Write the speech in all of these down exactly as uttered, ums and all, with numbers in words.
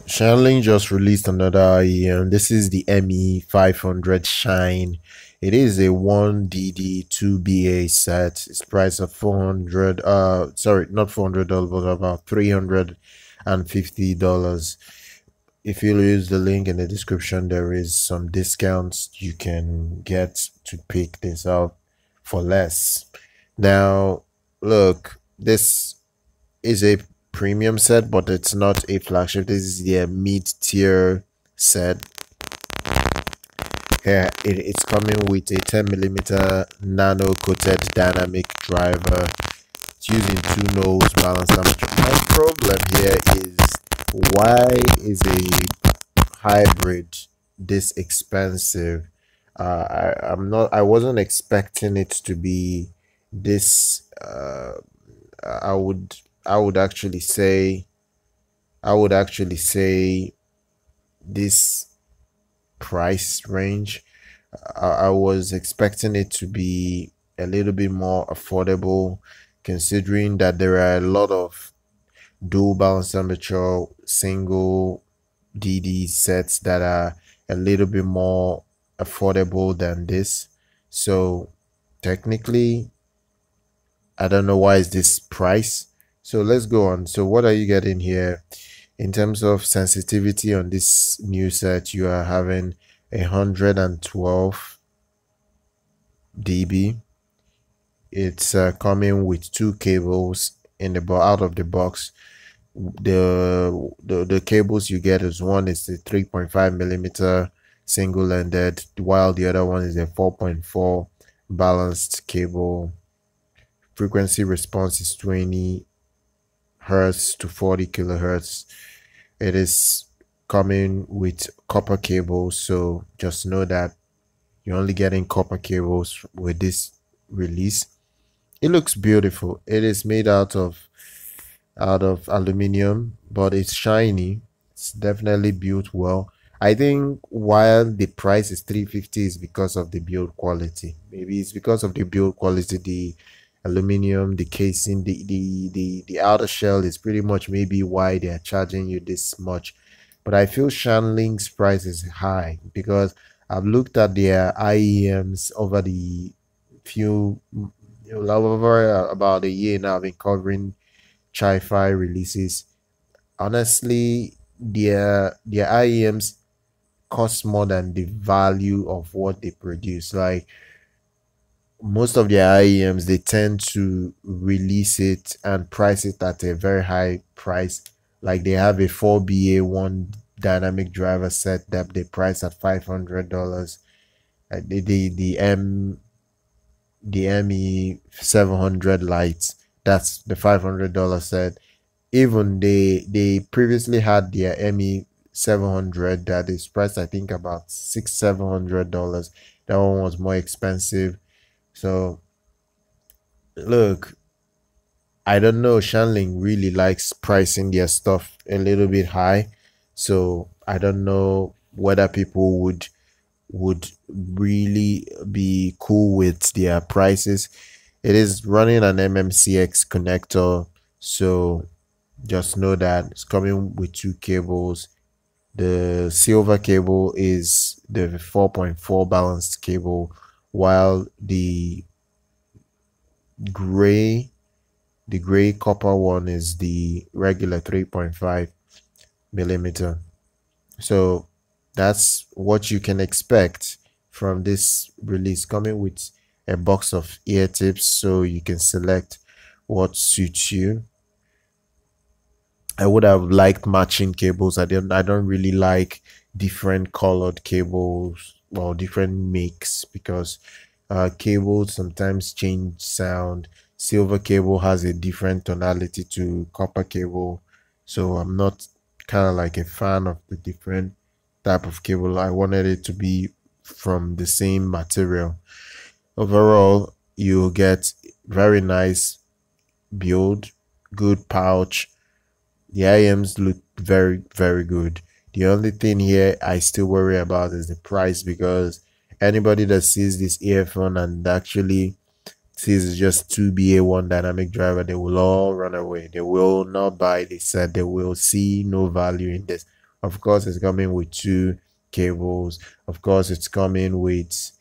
Shanling just released another I E M. This is the M E five hundred Shine. It is a one D D two B A set. It's priced at four hundred. Uh, sorry, not four hundred dollars, but about three hundred and fifty dollars. If you use the link in the description, there is some discounts you can get to pick this up for less. Now, look, this is a premium set, but it's not a flagship. This is the mid-tier set. Here, it, it's coming with a ten millimeter nano coated dynamic driver. It's using two nose balance amateur. My problem here is, why is a hybrid this expensive? Uh, I, I'm not. I wasn't expecting it to be this. Uh, I would. I would actually say. I would actually say this price range. I, I was expecting it to be a little bit more affordable, considering that there are a lot of dual balance amateur single D D sets that are a little bit more affordable than this. So technically, I don't know why is this price. So let's go on. So what are you getting here? In terms of sensitivity on this new set, you are having one hundred twelve D B. It's uh, coming with two cables in the out of the box. The, the the cables you get is, one is the three point five millimeter single-ended, while the other one is a four point four balanced cable. Frequency response is twenty hertz to forty kilohertz. It is coming with copper cables, so just know that you're only getting copper cables with this release. It looks beautiful. It is made out of out of aluminium, but it's shiny. It's definitely built well. I think while the price is three hundred fifty is because of the build quality. Maybe it's because of the build quality, the aluminum, the casing, the the the, the outer shell is pretty much maybe why they are charging you this much. But I feel Shanling's price is high because I've looked at their I E Ms over the few, you know, over about a year now. I've been covering Chi-Fi releases. Honestly, their their I E Ms cost more than the value of what they produce. Like, most of their I E Ms, they tend to release it and price it at a very high price. Like, they have a four B A one dynamic driver set that they price at five hundred dollars. Uh, the, the the M the M E seven hundred lights, that's the five hundred dollar set. Even they they previously had their M E seven hundred that is priced, I think, about six seven hundred dollars. That one was more expensive. So look, I don't know. Shanling really likes pricing their stuff a little bit high. So I don't know whether people would would really be cool with their prices. It is running an M M C X connector, so just know that it's coming with two cables. The silver cable is the four point four balanced cable, while the gray the gray copper one is the regular three point five millimeter. So that's what you can expect from this release, coming with a box of ear tips so you can select what suits you. I would have liked matching cables. I don't I don't really like different colored cables or different makes, because uh, cables sometimes change sound. Silver cable has a different tonality to copper cable, so I'm not kind of like a fan of the different type of cable. I wanted it to be from the same material. Overall, you get very nice build, good pouch. The I E Ms look very, very good. The only thing here I still worry about is the price, because anybody that sees this earphone and actually sees it's just two B A one dynamic driver, they will all run away. They will not buy this set. They will see no value in this. Of course, it's coming with two cables. Of course, it's coming with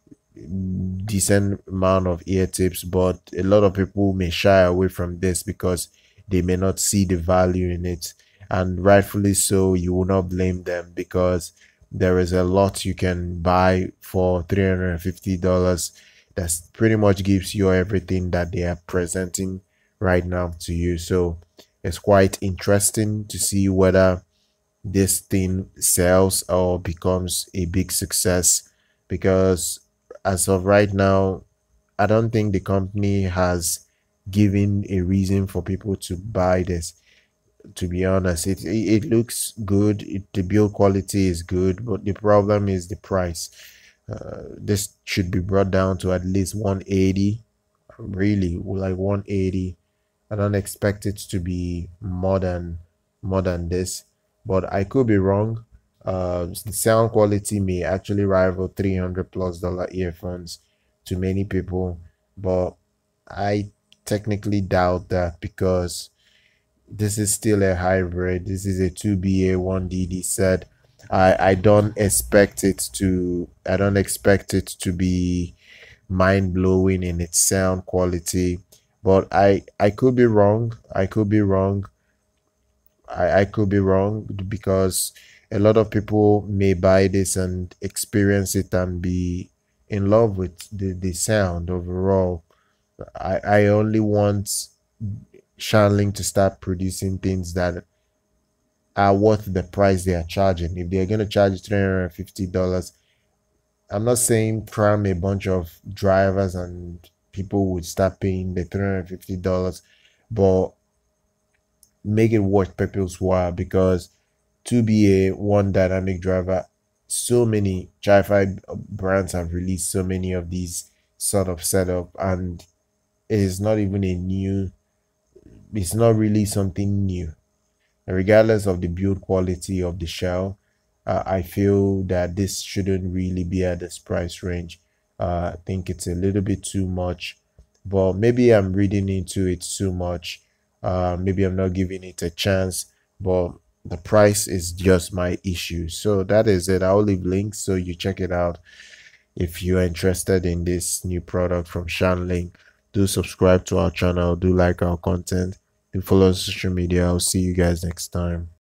decent amount of ear tips, but a lot of people may shy away from this because they may not see the value in it, and rightfully so. You will not blame them because there is a lot you can buy for three hundred fifty dollars that pretty much gives you everything that they are presenting right now to you. So it's quite interesting to see whether this thing sells or becomes a big success, because as of right now, I don't think the company has given a reason for people to buy this. To be honest, it it, it looks good. It, the build quality is good, but the problem is the price. Uh, this should be brought down to at least one eighty. Really, like one eighty. I don't expect it to be more than more than this, but I could be wrong. Uh, the sound quality may actually rival three hundred plus dollar earphones to many people, but I technically doubt that because this is still a hybrid. This is a two B A one D D set. I I don't expect it to. I don't expect it to be mind blowing in its sound quality, but I I could be wrong. I could be wrong. I I could be wrong because a lot of people may buy this and experience it and be in love with the the sound overall. I I only want Shanling to start producing things that are worth the price they are charging. If they're going to charge three hundred fifty dollars, I'm not saying cram a bunch of drivers and people would start paying the three hundred fifty dollars, but make it worth people's while, because to be a one dynamic driver, so many Chi-Fi brands have released so many of these sort of setup, and it is not even a new, it's not really something new. And regardless of the build quality of the shell, uh, I feel that this shouldn't really be at this price range. uh, I think it's a little bit too much, but maybe I'm reading into it too much. Uh, maybe I'm not giving it a chance, but the price is just my issue. So that is it. I'll leave links so you check it out if you're interested in this new product from Shanling. Do subscribe to our channel, do like our content, do follow us on social media. I'll see you guys next time.